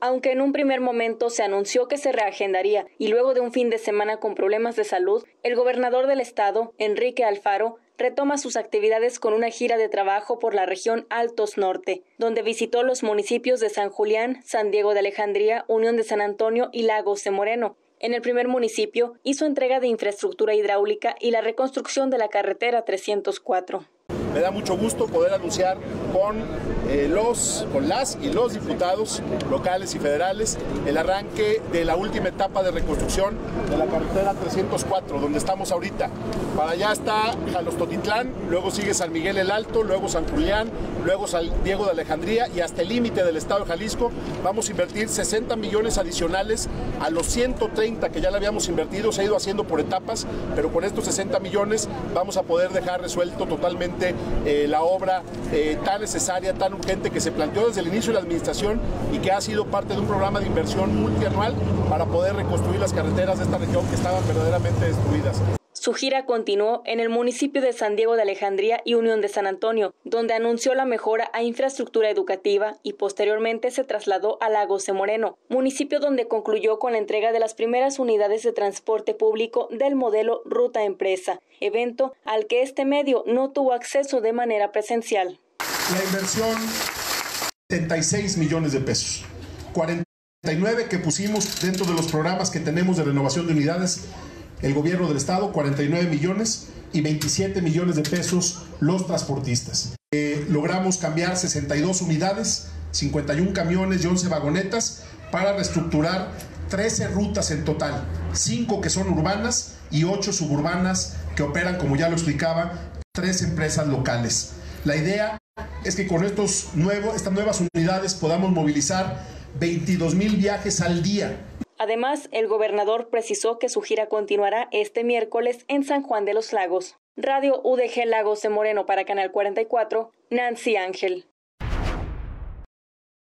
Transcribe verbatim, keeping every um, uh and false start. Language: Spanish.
Aunque en un primer momento se anunció que se reagendaría y luego de un fin de semana con problemas de salud, el gobernador del estado, Enrique Alfaro, retoma sus actividades con una gira de trabajo por la región Altos Norte, donde visitó los municipios de San Julián, San Diego de Alejandría, Unión de San Antonio y Lagos de Moreno. En el primer municipio hizo entrega de infraestructura hidráulica y la reconstrucción de la carretera trescientos cuatro. Me da mucho gusto poder anunciar con, eh, los, con las y los diputados locales y federales el arranque de la última etapa de reconstrucción de la carretera trescientos cuatro, donde estamos ahorita. Para allá está Jalostotitlán, luego sigue San Miguel el Alto, luego San Julián, luego San Diego de Alejandría y hasta el límite del estado de Jalisco. Vamos a invertir sesenta millones adicionales a los ciento treinta que ya le habíamos invertido. Se ha ido haciendo por etapas, pero con estos sesenta millones vamos a poder dejar resuelto totalmente Eh, la obra eh, tan necesaria, tan urgente que se planteó desde el inicio de la administración y que ha sido parte de un programa de inversión multianual para poder reconstruir las carreteras de esta región que estaban verdaderamente destruidas. Su gira continuó en el municipio de San Diego de Alejandría y Unión de San Antonio, donde anunció la mejora a infraestructura educativa y posteriormente se trasladó a Lagos de Moreno, municipio donde concluyó con la entrega de las primeras unidades de transporte público del modelo Ruta Empresa, evento al que este medio no tuvo acceso de manera presencial. La inversión, setenta y seis millones de pesos, cuarenta y nueve que pusimos dentro de los programas que tenemos de renovación de unidades. El gobierno del estado, cuarenta y nueve millones y veintisiete millones de pesos los transportistas. Eh, logramos cambiar sesenta y dos unidades, cincuenta y uno camiones y once vagonetas para reestructurar trece rutas en total, cinco que son urbanas y ocho suburbanas que operan, como ya lo explicaba, tres empresas locales. La idea es que con estos nuevos, estas nuevas unidades podamos movilizar veintidós mil viajes al día. Además, el gobernador precisó que su gira continuará este miércoles en San Juan de los Lagos. Radio U D G Lagos de Moreno para Canal cuarenta y cuatro, Nancy Ángel.